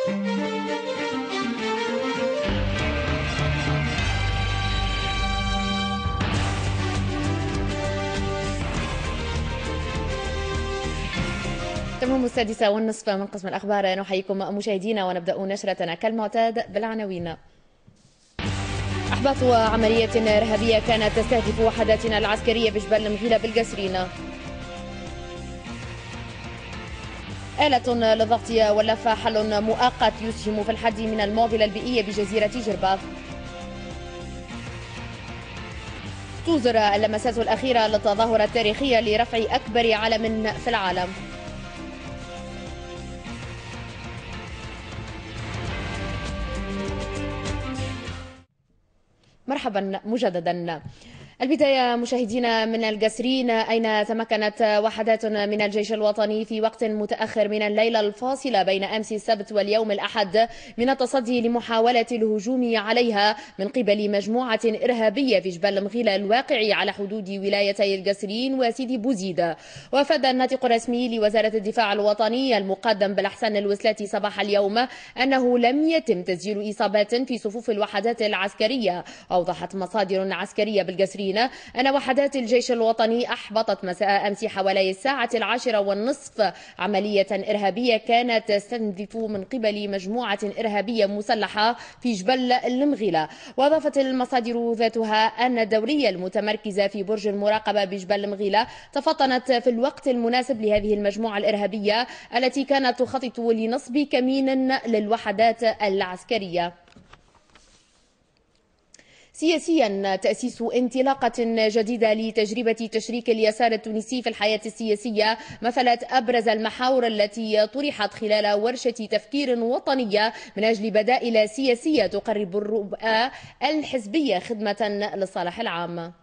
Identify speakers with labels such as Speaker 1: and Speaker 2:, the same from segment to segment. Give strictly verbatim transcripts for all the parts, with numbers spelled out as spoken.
Speaker 1: تمام السادسة والنصف من قسم الأخبار، نحييكم مشاهدينا ونبدأ نشرتنا كالمعتاد بالعناوين. أحباط عملية إرهابية كانت تستهدف وحداتنا العسكرية بجبل مغيلة بالقسرين. آلة للضغط واللف حل مؤقت يسهم في الحد من المعضلة البيئية بجزيرة جربة. توزر اللمسات الأخيرة للتظاهرة التاريخية لرفع أكبر علم في العالم. مرحبا مجددا. البداية مشاهدينا من القسرين، أين تمكنت وحدات من الجيش الوطني في وقت متأخر من الليلة الفاصلة بين أمس السبت واليوم الأحد من التصدي لمحاولة الهجوم عليها من قبل مجموعة إرهابية في جبل مغيلة الواقع على حدود ولايتي القسرين وسيدي بوزيد. وأفاد الناطق الرسمي لوزارة الدفاع الوطني المقدم بالأحسن الوسلاتي صباح اليوم أنه لم يتم تسجيل إصابات في صفوف الوحدات العسكرية. أوضحت مصادر عسكرية بالقسرين أن وحدات الجيش الوطني أحبطت مساء أمس حوالي الساعة العاشرة والنصف عملية إرهابية كانت تستهدف من قبل مجموعة إرهابية مسلحة في جبل المغيلة. وأضافت المصادر ذاتها أن الدورية المتمركزة في برج المراقبة بجبل المغيلة تفطنت في الوقت المناسب لهذه المجموعة الإرهابية التي كانت تخطط لنصب كمين للوحدات العسكرية. سياسيا، تأسيس انطلاقة جديدة لتجربة تشريك اليسار التونسي في الحياة السياسية مثلت أبرز المحاور التي طرحت خلال ورشة تفكير وطنية من أجل بدائل سياسية تقرب الرؤى الحزبية خدمة للصالح العام.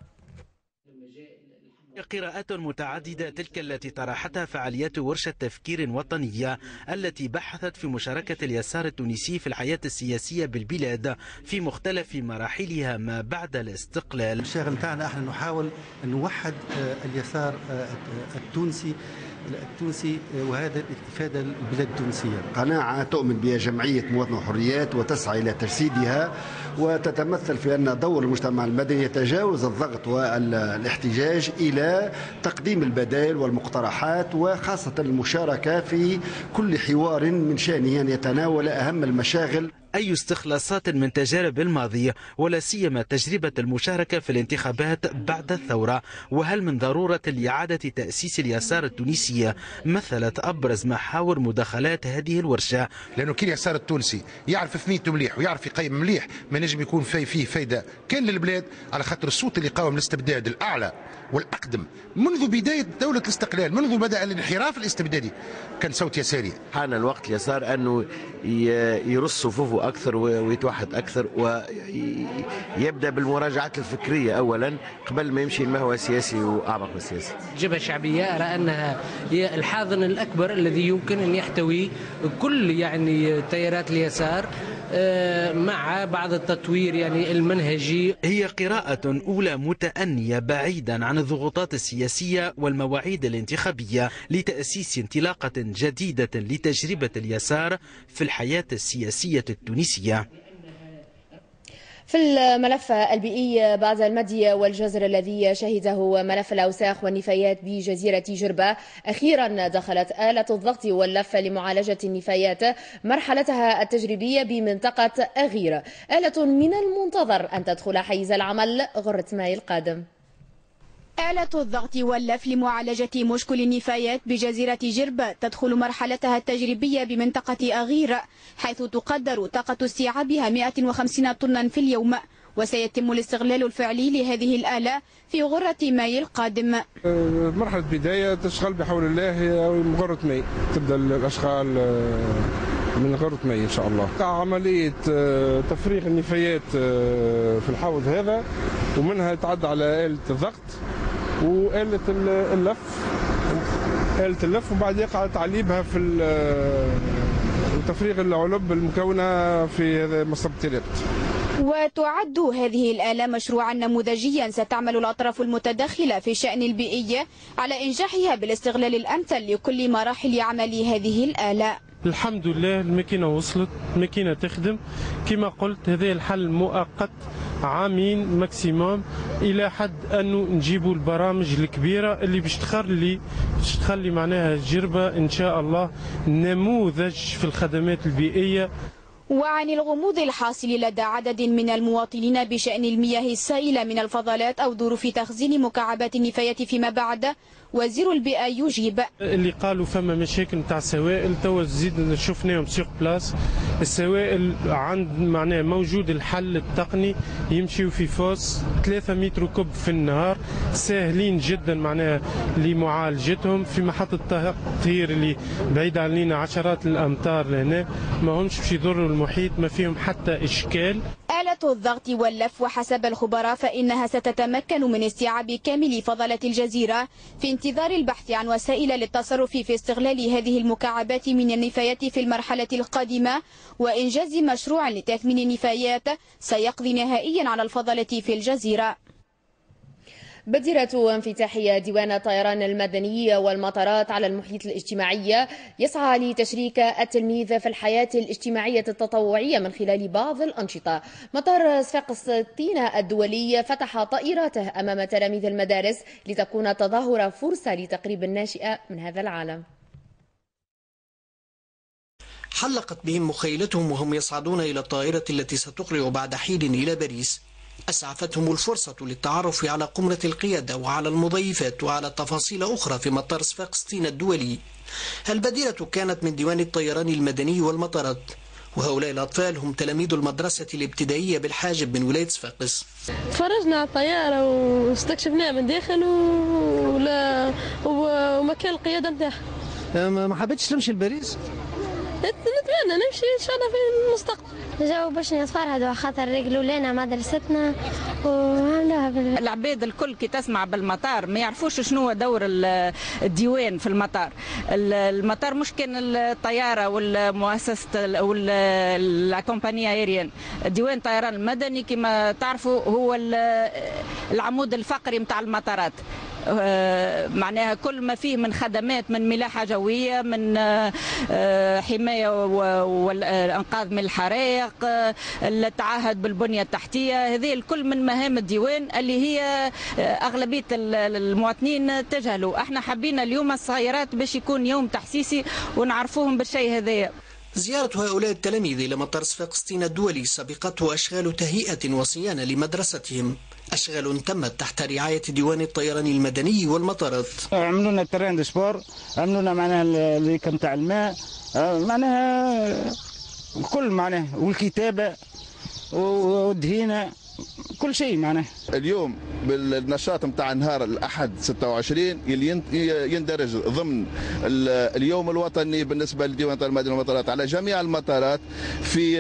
Speaker 2: قراءات متعددة تلك التي طرحتها فعاليات ورشة تفكير وطنية التي بحثت في مشاركة اليسار التونسي في الحياة السياسية بالبلاد في مختلف مراحلها ما بعد الاستقلال.
Speaker 3: الشغل نتاعنا احنا نحاول أن نوحد اليسار التونسي التونسي وهذا الإفادة البلاد التونسية.
Speaker 4: قناعة تؤمن بها جمعية مواطنة وحريات وتسعى إلى تجسيدها، وتتمثل في أن دور المجتمع المدني يتجاوز الضغط والاحتجاج إلى تقديم البدائل والمقترحات، وخاصة المشاركة في كل حوار من شأنه أن يتناول أهم المشاغل.
Speaker 2: أي استخلاصات من تجارب الماضي ولا سيما تجربة المشاركة في الانتخابات بعد الثورة، وهل من ضرورة لإعادة تأسيس اليسار التونسي مثلت أبرز محاور مداخلات هذه الورشة.
Speaker 5: لأنه كي اليسار التونسي يعرف ثميته مليح ويعرف يقيم مليح ما نجم يكون في فيه فايدة كان للبلاد، على خاطر الصوت اللي قاوم الاستبداد الأعلى والأقدم منذ بداية دولة الاستقلال، منذ بدأ الانحراف الاستبدادي كان صوت يساري.
Speaker 6: حان الوقت اليسار أنه يرص صفوفه أكثر ويتوحد أكثر ويبدأ بالمراجعات الفكرية أولا قبل ما يمشي المهوى السياسي وأعمق السياسي.
Speaker 7: الجبهة الشعبية أرى أنها هي الحاضن الأكبر الذي يمكن أن يحتوي كل يعني تيارات اليسار مع بعض التطوير يعني المنهجي.
Speaker 2: هي قراءة أولى متأنية بعيدا عن الضغوطات السياسية والمواعيد الانتخابية لتأسيس انطلاقة جديدة لتجربة اليسار في الحياة السياسية التونسية.
Speaker 1: في الملف البيئي، بعد المدي والجزر الذي شهده ملف الأوساخ والنفايات بجزيرة جربة، أخيرا دخلت آلة الضغط واللف لمعالجة النفايات مرحلتها التجريبية بمنطقة أغير. آلة من المنتظر أن تدخل حيز العمل غرة ماي القادم.
Speaker 8: آلة الضغط واللف لمعالجة مشكل النفايات بجزيرة جربة تدخل مرحلتها التجريبية بمنطقة أغير، حيث تقدر طاقة استيعابها مئة وخمسين طنا في اليوم، وسيتم الاستغلال الفعلي لهذه الآلة في غرة ماي القادم.
Speaker 9: مرحلة بداية تشتغل بحول الله من غرة ماي، تبدأ الأشغال من غرة ماي إن شاء الله. عملية تفريغ النفايات في الحوض هذا، ومنها تعدى على آلة الضغط وآلة اللف آلة اللف وبعد يقع تعليبها في تفريغ العلب المكونة في هذا مصب التيرات.
Speaker 8: وتعد هذه الآلة مشروعا نموذجيا ستعمل الأطراف المتداخلة في الشأن البيئي على إنجاحها بالاستغلال الأمثل لكل مراحل عمل هذه الآلة.
Speaker 10: الحمد لله الماكينة وصلت، الماكينة تخدم كما قلت. هذا الحل مؤقت عامين ماكسيموم إلى حد أنه نجيبوا البرامج الكبيرة اللي باش تخلي باش تخلي معناها الجربة إن شاء الله نموذج في الخدمات البيئية.
Speaker 8: وعن الغموض الحاصل لدى عدد من المواطنين بشأن المياه السائلة من الفضلات أو ظروف تخزين مكعبات النفايات فيما بعد، وزير البيئة يجيب.
Speaker 10: اللي قالوا فما مشاكل نتاع السوائل توا زيد شفناهم سيغ بلاس. السوائل عند معناها موجود الحل التقني، يمشيوا في فوس ثلاثة متر كوب في النهار ساهلين جدا معناها لمعالجتهم في محطة تطهير اللي بعيد علينا عشرات الأمتار لهنا، ما همش باش يضروا المحيط، ما فيهم حتى إشكال.
Speaker 8: آلة الضغط واللف وحسب الخبراء فإنها ستتمكن من استيعاب كامل فضلة الجزيرة في انتظار البحث عن وسائل للتصرف في استغلال هذه المكعبات من النفايات في المرحلة القادمة، وإنجاز مشروع لتثمين النفايات سيقضي نهائيا على الفضلة في الجزيرة.
Speaker 1: بديرة انفتاح ديوان الطيران المدني والمطارات على المحيط الاجتماعي يسعى لتشريك التلميذ في الحياة الاجتماعية التطوعية من خلال بعض الأنشطة. مطار صفاقسطين الدولي فتح طائراته أمام تلاميذ المدارس لتكون التظاهرة فرصة لتقريب الناشئة من هذا العالم.
Speaker 11: حلقت بهم مخيلتهم وهم يصعدون إلى الطائرة التي ستقلع بعد حين إلى باريس. أسعفتهم الفرصة للتعرف على قمرة القيادة وعلى المضيفات وعلى تفاصيل أخرى في مطار صفاقسطين الدولي. البديرة كانت من ديوان الطيران المدني والمطارات، وهؤلاء الأطفال هم تلاميذ المدرسة الابتدائية بالحاجب من ولاية صفاقس.
Speaker 12: تفرجنا على الطيارة واستكشفناها من داخل ولا ومكان القيادة نتاعها.
Speaker 13: ما حبيتش تمشي لباريس؟
Speaker 12: نتمنى نمشي ان شاء الله في المستقبل.
Speaker 14: جاوا باش نتفرهدوا خاطر رجلوا لنا مدرستنا وعملوها بال...
Speaker 15: العباد الكل كي تسمع بالمطار ما يعرفوش شنو دور الديوان في المطار. المطار مش كان الطياره والمؤسسه والكومباني ايريان، ديوان الطيران المدني كما تعرفوا هو العمود الفقري نتاع المطارات. معناها كل ما فيه من خدمات، من ملاحة جوية، من حماية والإنقاذ من الحرائق، التعهد بالبنية التحتية، هذه الكل من مهام الديوان اللي هي أغلبية المواطنين تجهلوا. احنا حبينا اليوم الصغيرات باش يكون يوم تحسيسي ونعرفوهم بالشيء هذايا.
Speaker 11: زيارة هؤلاء التلاميذ إلى مطار صفاقسطين الدولي سبقته أشغال تهيئة وصيانة لمدرستهم، أشغال تمت تحت رعاية ديوان الطيران المدني والمطارات.
Speaker 13: عملوا لنا التران دي سبور، عملوا لنا معناها اللي كان تاع الماء، معناها كل معناها والكتابة والدهينة كل شيء معناه.
Speaker 16: اليوم بالنشاط نتاع نهار الأحد ستة وعشرين اللي يندرج ضمن اليوم الوطني بالنسبة لديوان المدني والمطارات على جميع المطارات في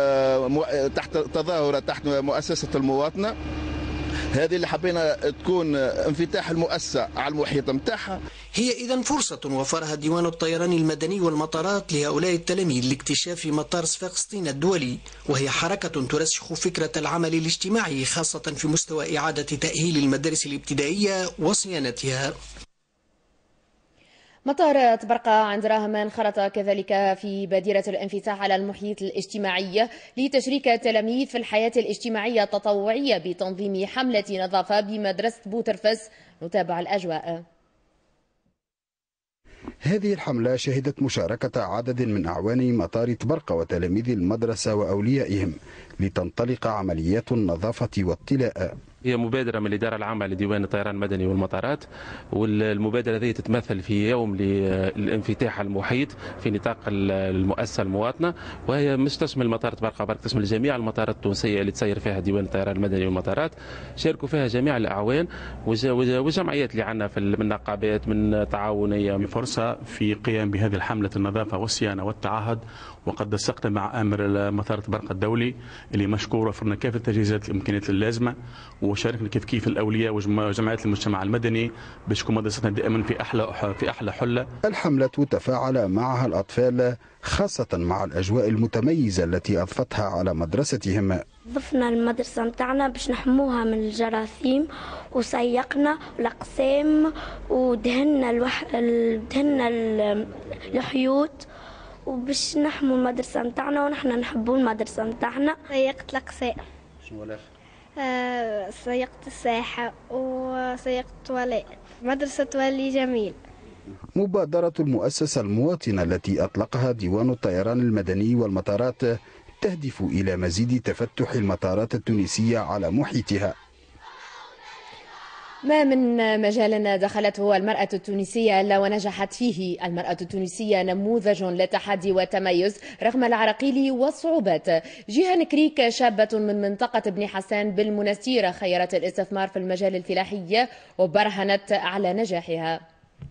Speaker 16: تحت تظاهرة تحت مؤسسة المواطنة. هذه اللي حبينا تكون انفتاح المؤسسة على المحيط نتاعها.
Speaker 11: هي إذن فرصة وفرها ديوان الطيران المدني والمطارات لهؤلاء التلاميذ لاكتشاف مطار صفاقسطين الدولي، وهي حركة ترسخ فكرة العمل الاجتماعي خاصة في مستوى إعادة تأهيل المدارس الابتدائية وصيانتها.
Speaker 1: مطار طبرقة عند راهم انخرط كذلك في بادرة الانفتاح على المحيط الاجتماعي لتشريك التلاميذ في الحياة الاجتماعية التطوعية بتنظيم حملة نظافة بمدرسة بوترفس. نتابع الأجواء.
Speaker 17: هذه الحملة شهدت مشاركة عدد من أعوان مطار طبرقة وتلاميذ المدرسة وأوليائهم لتنطلق عمليات النظافة والطلاء.
Speaker 18: هي مبادرة من الإدارة العامة لديوان الطيران المدني والمطارات، والمبادرة هذه تتمثل في يوم للانفتاح على المحيط في نطاق المؤسسة المواطنة، وهي مش تشمل مطار طبرقة بل تشمل جميع المطارات التونسية اللي تسير فيها ديوان الطيران المدني والمطارات. شاركوا فيها جميع الأعوان والجمعيات اللي عندنا في من نقابات من تعاونية.
Speaker 19: فرصة في قيام بهذه الحملة النظافة والصيانة والتعهد، وقد نسقنا مع آمر مطار طبرقة الدولي اللي مشكور وفرنا كافة التجهيزات الإمكانيات اللازمة، وشاركنا كيف كيف الاولياء وجمعيات المجتمع المدني باش تكون مدرستنا دائما في احلى في احلى حله.
Speaker 17: الحمله تفاعل معها الاطفال خاصه مع الاجواء المتميزه التي اضفتها على مدرستهم.
Speaker 14: ضفنا المدرسه نتاعنا باش نحموها من الجراثيم وسيقنا الاقسام ودهنا الوح... دهنا الحيوت وباش نحموا المدرسه نتاعنا ونحن نحبوا المدرسه نتاعنا.
Speaker 20: سيقت الاقسام.
Speaker 17: شنو ولا؟
Speaker 20: آه سيقت الساحه وسيقت توالي. مدرسه تولي جميل.
Speaker 17: مبادرة المؤسسة المواطنة التي أطلقها ديوان الطيران المدني والمطارات تهدف إلى مزيد تفتح المطارات التونسية على محيطها.
Speaker 1: ما من مجال دخلته المرأة التونسية إلا ونجحت فيه. المرأة التونسية نموذج للتحدي والتميز رغم العراقيل والصعوبات. جيهان كريك شابة من منطقة بني حسان بالمنستيرة خيرت الاستثمار في المجال الفلاحي وبرهنت على نجاحها.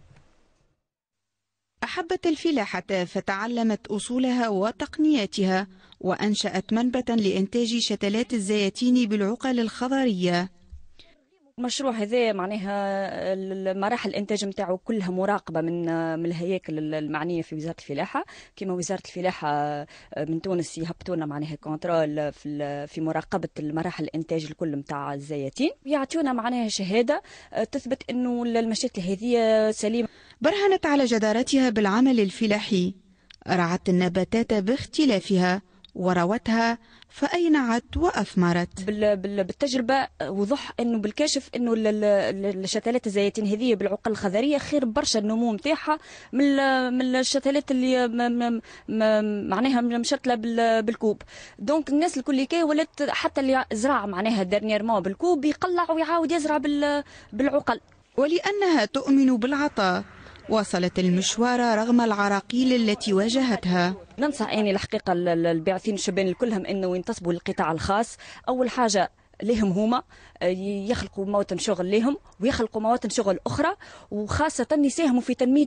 Speaker 21: أحبت الفلاحة فتعلمت أصولها وتقنياتها وأنشأت منبتا لإنتاج شتلات الزيتين بالعقل الخضرية.
Speaker 15: المشروع هذا معناها مراحل الانتاج نتاعو كلها مراقبه من من الهياكل المعنيه في وزاره الفلاحه، كما وزاره الفلاحه من تونس يهبطوا لنا معناها كونترول في في مراقبه المراحل الانتاج الكل نتاع الزيتين، يعطيونا معناها شهاده تثبت انه المشاتل هذه سليمه.
Speaker 21: برهنت على جدارتها بالعمل الفلاحي، رعت النباتات باختلافها وروتها فأينعت وأثمرت.
Speaker 15: بالتجربة وضح أنه بالكاشف أنه الشتلات الزيتين هذه بالعقل الخضرية خير برشا النمو نتاعها من من الشتلات اللي معناها مشتلة بالكوب. دونك الناس الكل كي ولات حتى اللي زرع معناها دارنييرمون بالكوب يقلع ويعاود يزرع بالعقل.
Speaker 21: ولأنها تؤمن بالعطاء واصلت المشوار رغم العراقيل التي واجهتها.
Speaker 15: ننصح يعني الحقيقة الباعثين الشبان الكلهم أنه ينتصبوا للقطاع الخاص. أول حاجة لهم هما يخلقوا مواطن شغل لهم ويخلقوا مواطن شغل أخرى، وخاصة يساهموا في تنمية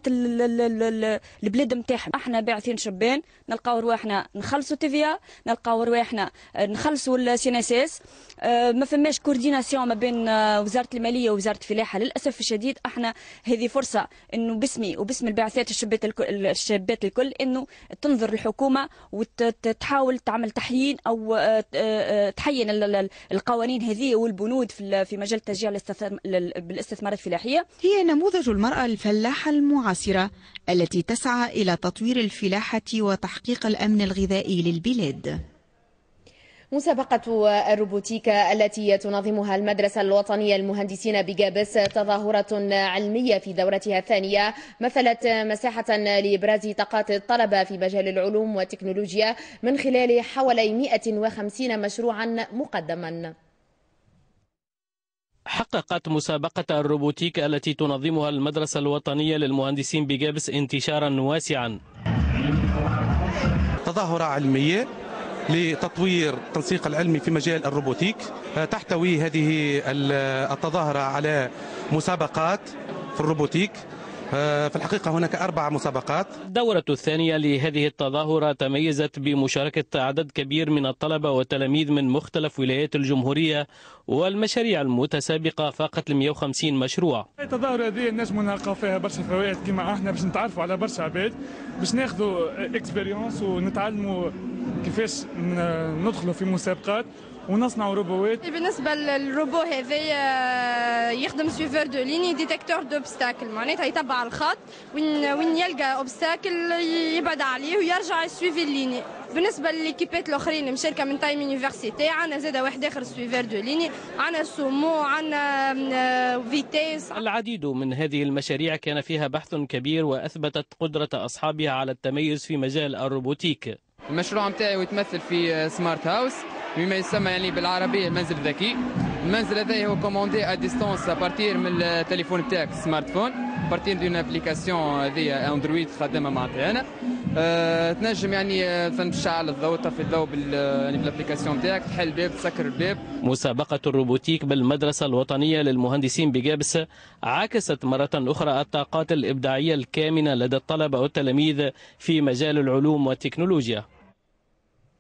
Speaker 15: البلاد نتاعهم. احنا باعثين شبان نلقاو رواحنا نخلصوا تيفيا، نلقاو رواحنا نخلصوا السي ان اس اس، ما فماش كورديناسيون ما بين وزارة المالية ووزارة الفلاحة. للأسف الشديد احنا هذه فرصة انه باسمي وباسم البعثات الشابات الكل الشابات الكل انه تنظر الحكومة وتحاول تعمل تحيين او تحين القوانين هذه والبنود في في مجال تشجيع بالاستثمارات الفلاحية.
Speaker 21: هي نموذج المرأة الفلاحة المعاصرة التي تسعى إلى تطوير الفلاحة وتحقيق الأمن الغذائي للبلاد.
Speaker 1: مسابقة الروبوتيكا التي تنظمها المدرسة الوطنية للمهندسين بجابس تظاهرة علمية في دورتها الثانية مثلت مساحة لإبراز طاقات الطلبة في مجال العلوم والتكنولوجيا من خلال حوالي مئة وخمسين مشروعا مقدما.
Speaker 22: حققت مسابقة الروبوتيك التي تنظمها المدرسة الوطنية للمهندسين بجابس انتشارا واسعا.
Speaker 23: تظاهرة علمية لتطوير التنسيق العلمي في مجال الروبوتيك، تحتوي هذه التظاهرة على مسابقات في الروبوتيك. في الحقيقة هناك أربع مسابقات.
Speaker 22: الدورة الثانية لهذه التظاهرة تميزت بمشاركة عدد كبير من الطلبة والتلاميذ من مختلف ولايات الجمهورية، والمشاريع المتسابقة فاقت ال مئة وخمسين مشروع.
Speaker 24: التظاهرة هذه نجموا نلقاو فيها برشا فوائد كما احنا باش نتعرفوا على برشا عباد، باش ناخذوا اكسبيريونس ونتعلموا كيفاش ندخلوا في مسابقات ونصنعوا روبوات.
Speaker 20: بالنسبه للروبو هذا يخدم سويفر دو ليني ديتكتور دوبستاكل، معناتها يتبع الخط وين وين يلقى اوبستاكل يبعد عليه ويرجع يسويفي الليني. بالنسبه للكيبات الاخرين مشاركه من تايم يونيفرسيتي، عندنا زاد واحد اخر سويفر دو ليني، عندنا سومو، عندنا فيتيس.
Speaker 22: العديد من هذه المشاريع كان فيها بحث كبير واثبتت قدره اصحابها على التميز في مجال الروبوتيك.
Speaker 25: المشروع نتاعي يتمثل في سمارت هاوس بما يسمى يعني بالعربيه المنزل الذكي. المنزل هذا هو كوموندي ا ديستونس ابارتير من التليفون تاعك سمارت فون، بارتير دون ابليكاسيون هذه اندرويد خدامه معناتها انا. أه تنجم يعني تشعل الضوء تطفي الضوء بال يعني بالابليكاسيون تاعك، تحل الباب تسكر الباب.
Speaker 22: مسابقة الروبوتيك بالمدرسة الوطنية للمهندسين بجابس عكست مرة أخرى الطاقات الإبداعية الكامنة لدى الطلبة والتلاميذ في مجال العلوم والتكنولوجيا.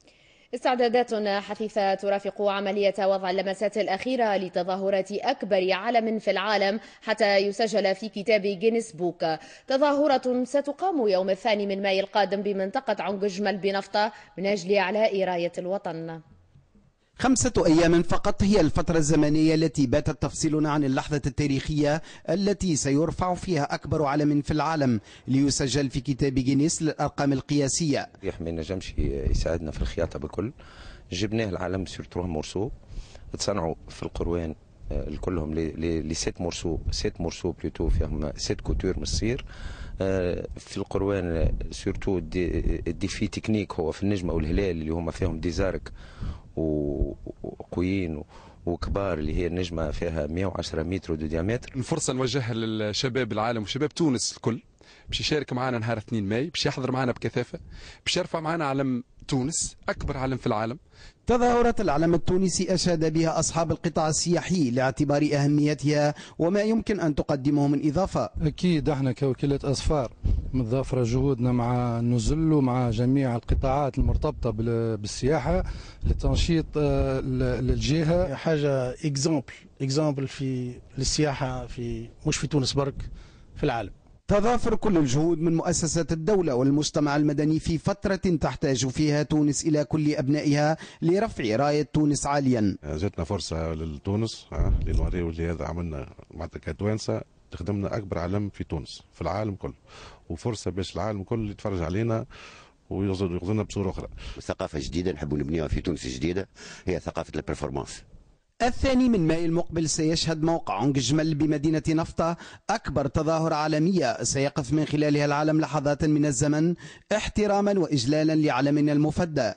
Speaker 1: استعدادات حثيثة ترافق عملية وضع اللمسات الأخيرة لتظاهرات أكبر علم في العالم حتى يسجل في كتاب جينيس بوك. تظاهرة ستقام يوم الثاني من ماي القادم بمنطقة عنقجمل بنفطة من أجل إعلاء راية الوطن.
Speaker 3: خمسة أيام فقط هي الفترة الزمنية التي باتت تفصلنا عن اللحظة التاريخية التي سيرفع فيها أكبر علم في العالم ليسجل في كتاب جينيس للأرقام القياسية.
Speaker 4: ما نجمش يساعدنا في الخياطة بكل، جبناه العالم سورتروه مورسو تصنعوا في القروان كلهم لي سيت مورسو سيت مورسو بلوتو فيهم سيت كوتور من الصير. في القروان سورتو الديفي تكنيك هو في النجمة والهلال اللي هما فيهم ديزارك وقويين وكبار اللي هي النجمة فيها مئة وعشرة متر دو ديامتر.
Speaker 5: الفرصة نوجهها للشباب العالم وشباب تونس الكل باش يشارك معنا نهار اثنين ماي، باش يحضر معنا بكثافة، باش يرفع معنا علم تونس أكبر علم في العالم.
Speaker 3: تظاهرات العلم التونسي أشاد بها أصحاب القطاع السياحي لاعتبار أهميتها وما يمكن أن تقدمه من إضافة.
Speaker 6: أكيد احنا كوكالة أسفار متضافرة جهودنا مع النزل ومع جميع القطاعات المرتبطة بالسياحة لتنشيط الجهة.
Speaker 7: حاجة إكزامبل إكزامبل في السياحة في مش في تونس برك في العالم.
Speaker 3: تضافر كل الجهود من مؤسسات الدولة والمجتمع المدني في فترة تحتاج فيها تونس إلى كل أبنائها لرفع راية تونس عاليا.
Speaker 26: جاتنا فرصة لتونس لنوريو اللي هذا عملنا معناتها كتوانسة تخدمنا أكبر علم في تونس في العالم كله، وفرصة باش العالم كله يتفرج علينا ويغزونا بصورة أخرى.
Speaker 27: ثقافة جديدة نحبوا نبنيها في تونس جديدة هي ثقافة البرفورمانس.
Speaker 3: الثاني من ماي المقبل سيشهد موقع عنقجمل بمدينة نفطة أكبر تظاهرة عالمية سيقف من خلالها العالم لحظات من الزمن احتراما وإجلالا لعلمنا المفدى.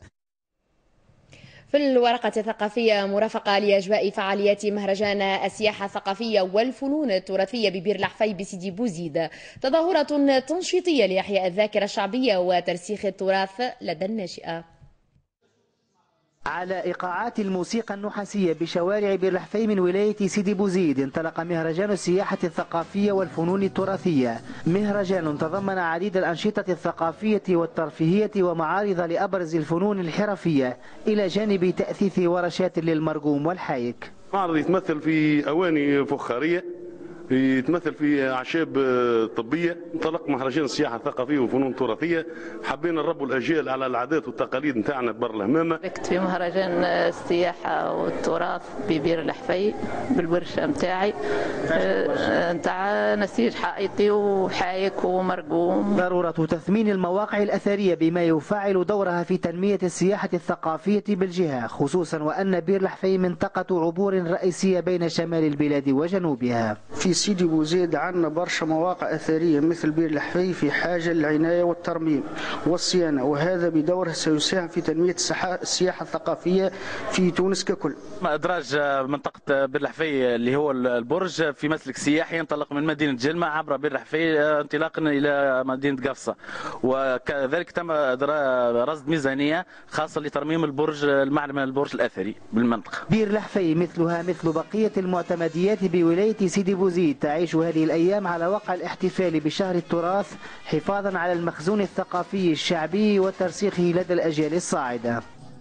Speaker 1: في الورقة الثقافية مرافقة لأجواء فعاليات مهرجان السياحة الثقافية والفنون التراثية ببير لحفي بسيدي بوزيد، تظاهرة تنشيطية لإحياء الذاكرة الشعبية وترسيخ التراث لدى الناشئة.
Speaker 28: على إيقاعات الموسيقى النحاسية بشوارع بير لحفي من ولاية سيدي بوزيد انطلق مهرجان السياحة الثقافية والفنون التراثية، مهرجان تضمن عديد الأنشطة الثقافية والترفيهية ومعارض لأبرز الفنون الحرفية إلى جانب تأثيث ورشات للمرقوم والحايك.
Speaker 29: معرض يتمثل في أواني فخارية، يتمثل في أعشاب طبية. انطلق مهرجان السياحة الثقافية والفنون التراثية، حبينا نربوا الأجيال على العادات والتقاليد نتاعنا ببر الهمامة.
Speaker 30: شاركت في مهرجان السياحة والتراث ببير لحفي بالورشة نتاعي نتاع نسيج حائطي وحايك ومرقوم.
Speaker 28: ضرورة تثمين المواقع الأثرية بما يفعل دورها في تنمية السياحة الثقافية بالجهة، خصوصا وأن بير لحفي منطقة عبور رئيسية بين شمال البلاد وجنوبها.
Speaker 31: في سيدي بوزيد عندنا برشا مواقع أثرية مثل بير لحفي في حاجة للعناية والترميم والصيانة، وهذا بدوره سيساهم في تنمية السياحة الثقافية في تونس ككل.
Speaker 32: إدراج منطقة بير لحفي اللي هو البرج في مسلك سياحي ينطلق من مدينة جلمة عبر بير لحفي انطلاقا إلى مدينة قفصة، وكذلك تم رصد ميزانية خاصة لترميم البرج المعلم البرج الأثري بالمنطقة.
Speaker 28: بير لحفي مثلها مثل بقية المعتمديات بولاية سيدي بوزيد تعيش هذه الأيام على وقع الاحتفال بشهر التراث حفاظا على المخزون الثقافي الشعبي وترسيخه لدى الأجيال الصاعدة.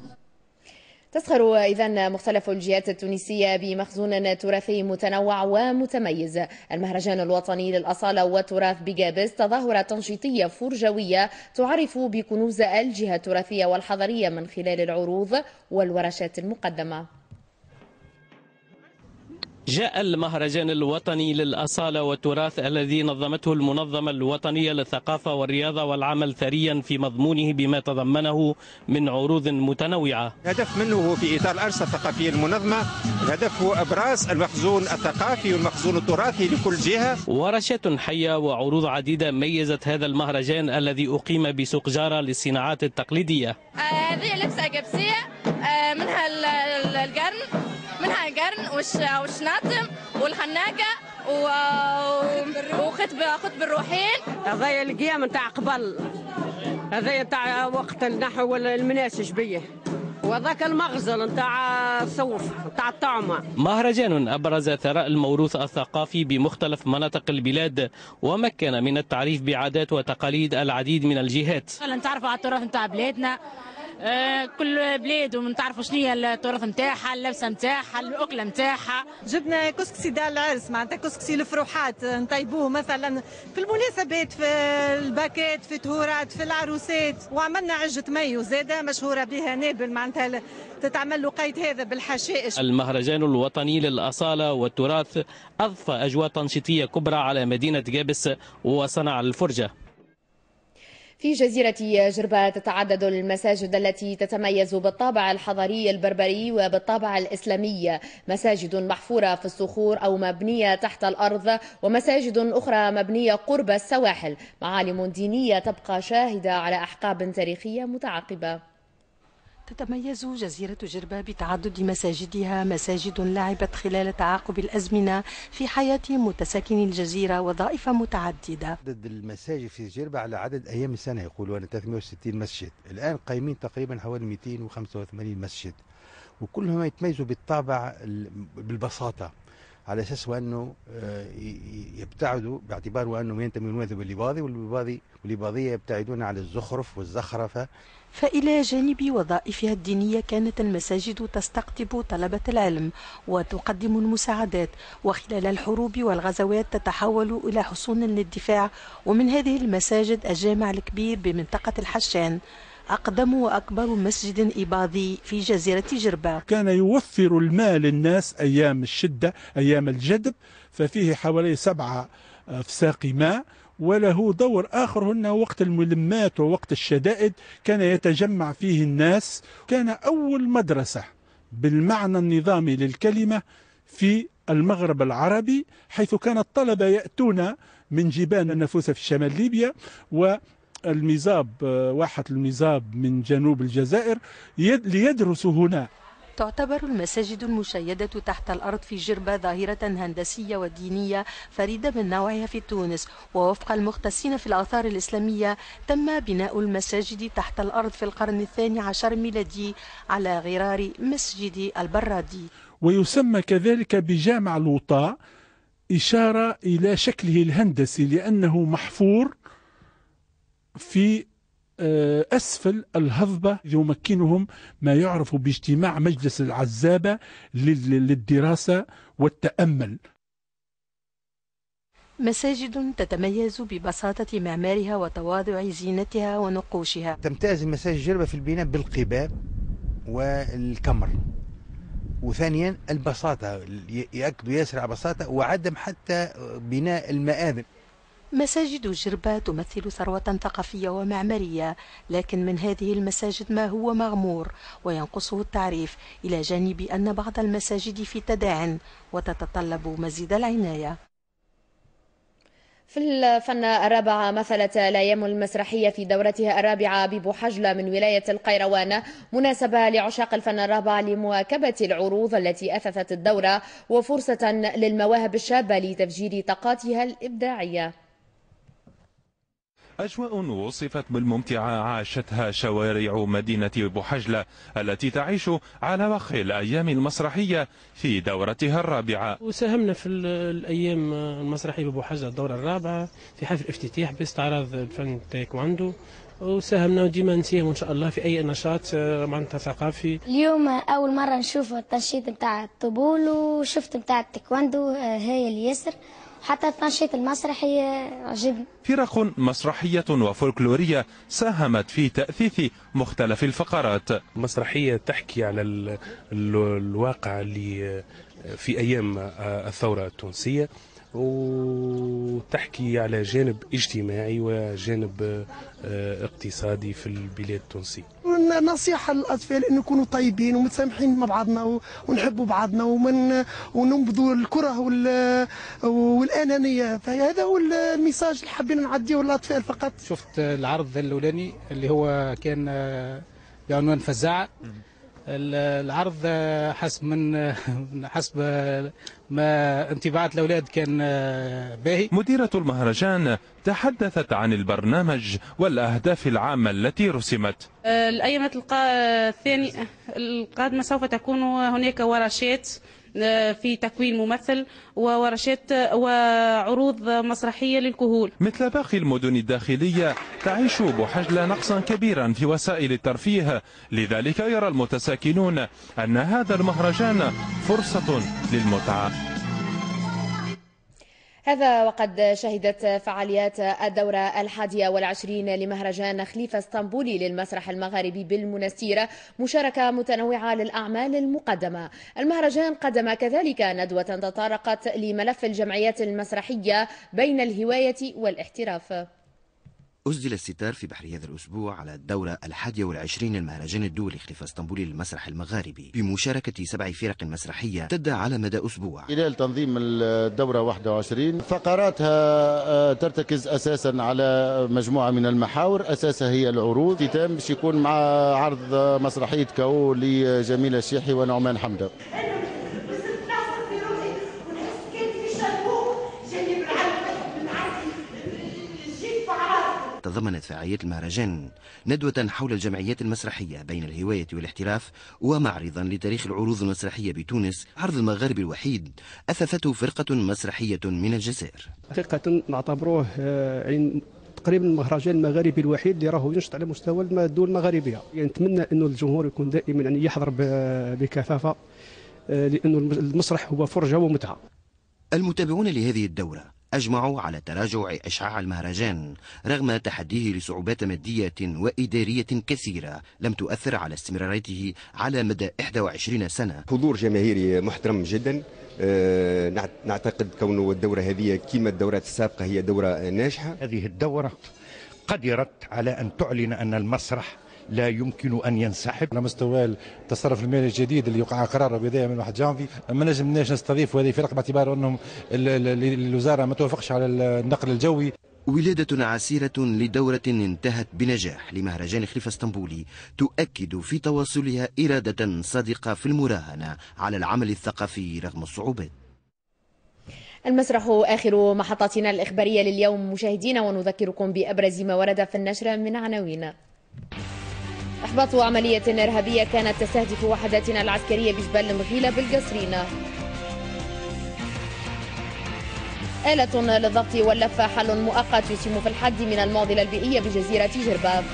Speaker 1: تسخر إذن مختلف الجهات التونسية بمخزون تراثي متنوع ومتميز. المهرجان الوطني للأصالة والتراث بجابس تظاهرة تنشيطية فرجوية تعرف بكنوز الجهة التراثية والحضرية من خلال العروض والورشات المقدمة.
Speaker 22: جاء المهرجان الوطني للأصالة والتراث الذي نظمته المنظمة الوطنية للثقافة والرياضة والعمل ثريا في مضمونه بما تضمنه من عروض متنوعة.
Speaker 33: الهدف منه هو في إطار الأنشطة الثقافية المنظمة، الهدف هو إبراز المخزون الثقافي والمخزون التراثي لكل جهة.
Speaker 22: ورشات حية وعروض عديدة ميزت هذا المهرجان الذي أقيم بسوق جارة للصناعات التقليدية.
Speaker 20: هذه لبسة جبسية منها القرن منها القرن والشناطم والخناقة وخطب خطب الروحين.
Speaker 34: هذا القيام نتاع قبل، هذا نتاع وقت النحو والمناسج بيه، وذاك المغزل نتاع الصوف نتاع الطعمة.
Speaker 22: مهرجان أبرز ثراء الموروث الثقافي بمختلف مناطق البلاد ومكن من التعريف بعادات وتقاليد العديد من الجهات.
Speaker 35: نتعرفوا على التراث نتاع بلادنا،
Speaker 2: آه كل بلاد ومن تعرفوا شنو هي التراث نتاعها، اللبسه نتاعها، الاكله نتاعها.
Speaker 8: جبنا كسكسي دار العرس معناتها كسكسي الفروحات نطيبوه مثلا في المناسبات، في الباكات، في تهورات، في العروسات، وعملنا عجة ميو زاده مشهوره بها نابل معناتها تتعمل له قيد هذا بالحشائش.
Speaker 22: المهرجان الوطني للأصالة والتراث أضفى أجواء تنشيطية كبرى على مدينة جابس وصنع الفرجة.
Speaker 1: في جزيرة جربة تتعدد المساجد التي تتميز بالطابع الحضاري البربري وبالطابع الإسلامي، مساجد محفورة في الصخور أو مبنية تحت الأرض، ومساجد أخرى مبنية قرب السواحل، معالم دينية تبقى شاهدة على أحقاب تاريخية متعاقبة.
Speaker 9: تتميز جزيرة جربة بتعدد مساجدها، مساجد لعبت خلال تعاقب الأزمنة في حياة متساكني الجزيرة وظائف متعددة.
Speaker 10: عدد المساجد في جربة على عدد أيام السنة يقولون ثلاثمئة وستين مسجد، الآن قايمين تقريبا حوالي مئتين وخمسة وثمانين مسجد، وكلهم يتميزوا بالطابع بالبساطة، على أساس أنه يبتعدوا باعتبار أنهم ينتمون لمذهب الليباضي، والليباضية يبتعدون على الزخرف والزخرفة.
Speaker 9: فإلى جانب وظائفها الدينية كانت المساجد تستقطب طلبة العلم وتقدم المساعدات، وخلال الحروب والغزوات تتحول إلى حصون للدفاع. ومن هذه المساجد الجامع الكبير بمنطقة الحشان، أقدم وأكبر مسجد إباضي في جزيرة جربة.
Speaker 11: كان يوفر الماء للناس أيام الشدة أيام الجدب، ففيه حوالي سبعة فساق ماء، وله دور آخر هنا وقت الملمات ووقت الشدائد كان يتجمع فيه الناس. كان أول مدرسة بالمعنى النظامي للكلمة في المغرب العربي، حيث كان الطلبة يأتون من جبال النفوسة في شمال ليبيا، والميزاب واحة الميزاب من جنوب الجزائر ليدرسوا هنا.
Speaker 9: تعتبر المساجد المشيدة تحت الأرض في جربة ظاهرة هندسية ودينية فريدة من نوعها في تونس، ووفق المختصين في الآثار الإسلامية تم بناء المساجد تحت الأرض في القرن الثاني عشر ميلادي على غرار مسجد البرادي.
Speaker 11: ويسمى كذلك بجامع الوطاء، إشارة إلى شكله الهندسي لأنه محفور في أسفل الهضبة، يمكنهم ما يعرف باجتماع مجلس العزابة للدراسة والتأمل.
Speaker 9: مساجد تتميز ببساطة معمارها وتواضع زينتها ونقوشها.
Speaker 10: تمتاز المساجد جربة في البناء بالقباب والكمر، وثانيا البساطة، يأكد يسرع بساطة، وعدم حتى بناء المآذن.
Speaker 9: مساجد جربة تمثل ثروة ثقافية ومعمارية، لكن من هذه المساجد ما هو مغمور وينقصه التعريف، إلى جانب أن بعض المساجد في تداعٍ وتتطلب مزيد العناية.
Speaker 1: في الفن الرابعة مثلت الأيام المسرحية في دورتها الرابعة ببوحجلة من ولاية القيروان مناسبة لعشاق الفن الرابع لمواكبة العروض التي أثثت الدورة وفرصة للمواهب الشابة لتفجير طاقاتها الإبداعية.
Speaker 12: أجواء وصفت بالممتعة عاشتها شوارع مدينة بوحجلة التي تعيش على وخ الأيام المسرحية في دورتها الرابعة.
Speaker 13: وساهمنا في الأيام المسرحية ببوحجلة الدورة الرابعة في حفل افتتاح باستعراض الفن تايكواندو، وساهمنا وديما نساهم إن شاء الله في أي نشاط معناتها ثقافي.
Speaker 14: اليوم أول مرة نشوف التنشيط نتاع الطبول، وشفت نتاع التايكواندو هاي اليسر، حتى التنشيط المسرحي عجبني.
Speaker 12: فرق مسرحية وفولكلورية ساهمت في تأثيث مختلف الفقرات.
Speaker 15: مسرحية تحكي على ال ال الواقع اللي في أيام الثورة التونسية، وتحكي على جانب اجتماعي وجانب اقتصادي في البلاد التونسية.
Speaker 16: نصيحة للأطفال أن يكونوا طيبين ومتسامحين مع بعضنا ونحبوا بعضنا ومن وننبذوا الكره والأنانية، فهذا هو الميساج اللي حابين نعديه للأطفال فقط.
Speaker 17: شفت العرض الأولاني اللي هو كان بعنوان فزاعة. العرض حسب من حسب ما انطباعات الاولاد كان باهي.
Speaker 12: مديرة المهرجان تحدثت عن البرنامج والاهداف العامة التي رسمت.
Speaker 18: الايام الثانية القادمة سوف تكون هناك ورشات
Speaker 3: في تكوين ممثل وورشات وعروض مسرحية للكهول.
Speaker 12: مثل باقي المدن الداخلية تعيش بوحجلة نقصا كبيرا في وسائل الترفيه، لذلك يرى المتساكنون أن هذا المهرجان فرصة للمتعة.
Speaker 1: هذا وقد شهدت فعاليات الدورة الحادية والعشرين لمهرجان خليفة اسطنبولي للمسرح المغاربي بالمنستيرة مشاركة متنوعة للأعمال المقدمة. المهرجان قدم كذلك ندوة تطرقت لملف الجمعيات المسرحية بين الهواية والاحتراف.
Speaker 4: أسدل الستار في بحر هذا الأسبوع على الدورة الحادية والعشرين للمهرجان الدولي خليفة اسطنبولي للمسرح المغاربي بمشاركة سبع فرق مسرحية امتد على مدى أسبوع.
Speaker 5: خلال تنظيم الدورة واحد وعشرين فقراتها ترتكز أساسا على مجموعة من المحاور، أساسها هي العروض. ختام باش يكون مع عرض مسرحية كاو لجميلة الشيحي ونعمان حمدة.
Speaker 4: تضمنت فعاليات المهرجان ندوة حول الجمعيات المسرحية بين الهواية والاحتراف ومعرضا لتاريخ العروض المسرحية بتونس، عرض المغاربي الوحيد أثثته فرقة مسرحية من الجزائر.
Speaker 6: حقيقة نعتبروه يعني تقريبا المهرجان المغاربي الوحيد اللي راهو ينشط على مستوى الدول المغاربية. يعني نتمنى انه الجمهور يكون دائما يعني يحضر بكثافة، لانه المسرح هو فرجة ومتعة.
Speaker 4: المتابعون لهذه الدورة أجمعوا على تراجع إشعاع المهرجان رغم تحديه لصعوبات مادية وإدارية كثيرة لم تؤثر على استمراريته على مدى إحدى وعشرين سنة.
Speaker 7: حضور جماهيري محترم جدا. أه نعتقد كونه الدورة هذه كما الدورات السابقة هي دورة ناجحة.
Speaker 18: هذه الدورة قدرت على أن تعلن أن المسرح لا يمكن ان ينسحب.
Speaker 11: على مستوى التصرف المالي الجديد اللي يقع قراره بدايه من واحد جانفي ما نجمناش نستضيف هذه الفرق باعتبار انهم الوزاره ما توافقش على النقل الجوي.
Speaker 4: ولادة عسيرة لدورة انتهت بنجاح لمهرجان خليفة اسطنبولي تؤكد في تواصلها إرادة صادقة في المراهنة على العمل الثقافي رغم الصعوبات.
Speaker 1: المسرح آخر محطاتنا الإخبارية لليوم مشاهدينا، ونذكركم بأبرز ما ورد في النشرة من عناوين. إحباط عملية إرهابية كانت تستهدف وحداتنا العسكرية بجبال المغيلة بالقصرين. آلة للضغط واللف حل مؤقت يسهم في الحد من المعضلة البيئية بجزيرة جرباب.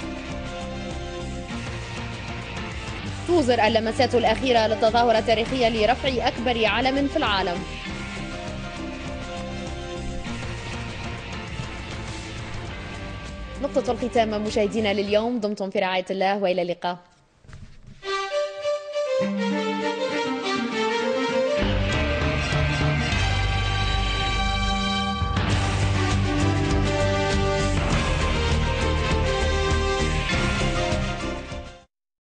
Speaker 1: توزر اللمسات الأخيرة للتظاهرة التاريخية لرفع أكبر علم في العالم. نقطة الختام مشاهدينا لليوم، دمتم في رعاية الله وإلى اللقاء.